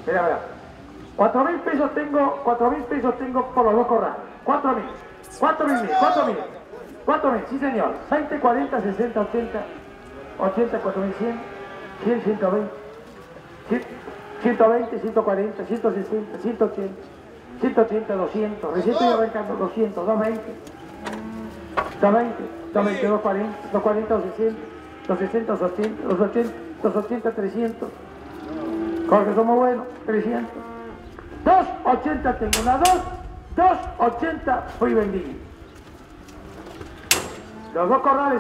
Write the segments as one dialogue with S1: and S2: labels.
S1: Mira, mira. 4.000 pesos tengo, 4.000 pesos tengo por los dos corrales. 4.000. 4.000, 4.000. 4.000, sí señor. 20, 40, 60, 80, 80, 4.100, 100, 120, 120, 140, 160, 180, 180, 200. Recién estoy arrancando 200, 220, 220, 220, 240, 240, 260, 260, 280, 280, 280, 300. Jorge, somos buenos, 300. 280 tengo una 280 fui vendido. Los dos corrales.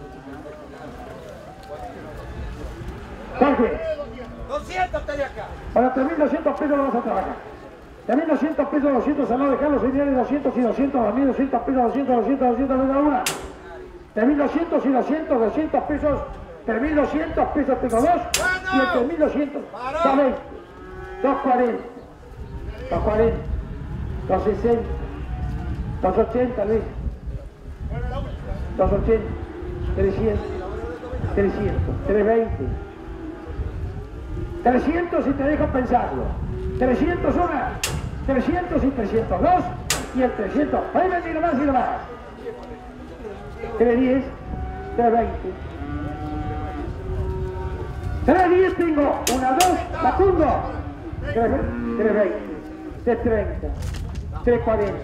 S1: Jorge.
S2: 200 te de acá.
S1: Para 3.200 pesos lo vamos a trabajar. 3.200 pesos, 200 a no dejar los señores 200 y 200, 2.200 pesos, 200, 200, 200 cada una. 3.200 y 200, 200 pesos, 3.200 pesos tengo dos y el 3.200, 220, 240, 240, 260, 280, Luis, 280, 300, 300, 320, 300 y te dejo pensarlo, 300 una, 300 y 302 y el 300, ahí ven y nomás y nomás, 310, 320, 310 tengo, una, dos, Facundo, 320, 330, 340,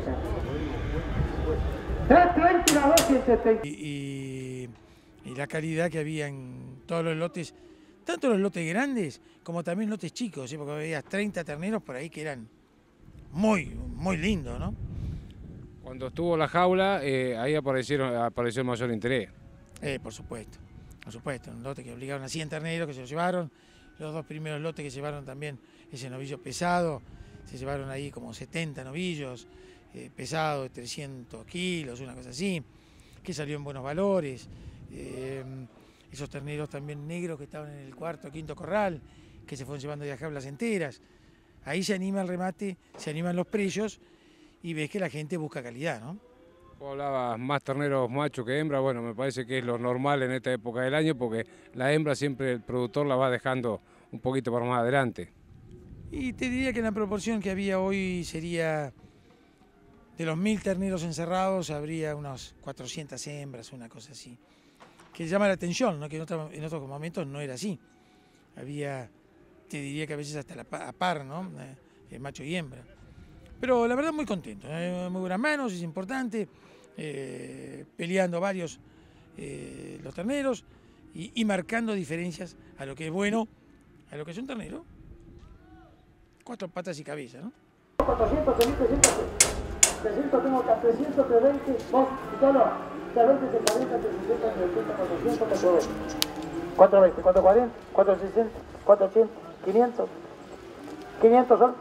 S1: 330, una, dos y el 70.
S3: Y la calidad que había en todos los lotes, tanto los lotes grandes como también lotes chicos, ¿sí? Porque había 30 terneros por ahí que eran muy lindos, ¿no?
S4: Cuando estuvo la jaula, ahí apareció el mayor interés.
S3: Por supuesto, un lote que obligaron a 100 terneros que se los llevaron, los dos primeros lotes que llevaron también ese novillo pesado, se llevaron ahí como 70 novillos, pesado de 300 kilos, una cosa así, que salió en buenos valores. Esos terneros también negros que estaban en el cuarto, quinto corral, que se fueron llevando de jaulas enteras. Ahí se anima el remate, se animan los precios y ves que la gente busca calidad, ¿no?
S4: Vos hablabas más terneros machos que hembra, bueno, me parece que es lo normal en esta época del año porque la hembra siempre el productor la va dejando un poquito para más adelante.
S3: Y te diría que la proporción que había hoy sería, de los 1.000 terneros encerrados, habría unas 400 hembras, una cosa así. Que llama la atención, ¿no? Que en otros momentos no era así. Había, te diría que a veces hasta a par, ¿no? Macho y hembra. Pero la verdad muy contento, muy buenas manos, es importante, peleando varios los terneros y marcando diferencias a lo que es bueno, a lo que es un ternero. 4 patas y cabeza, ¿no?
S1: 400, 300, 300 tengo acá, 300, 320, vos y todo, 320, 340, 360, 380, 400, 420. 420, 440, 460, 480, 500, 500 son.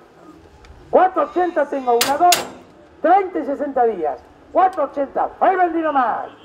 S1: 480 tengo, una, dos, 30 y 60 días. 480, ahí vendí nomás.